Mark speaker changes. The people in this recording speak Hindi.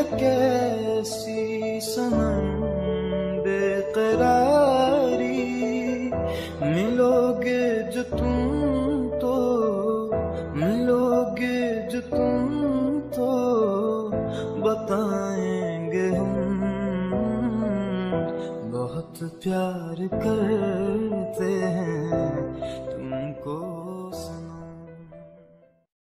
Speaker 1: कैसी सनम बेकरारी, मिलोगे जो तुम तो, मिलोगे जो तुम तो बताएंगे हम बहुत प्यार करते हैं तुमको।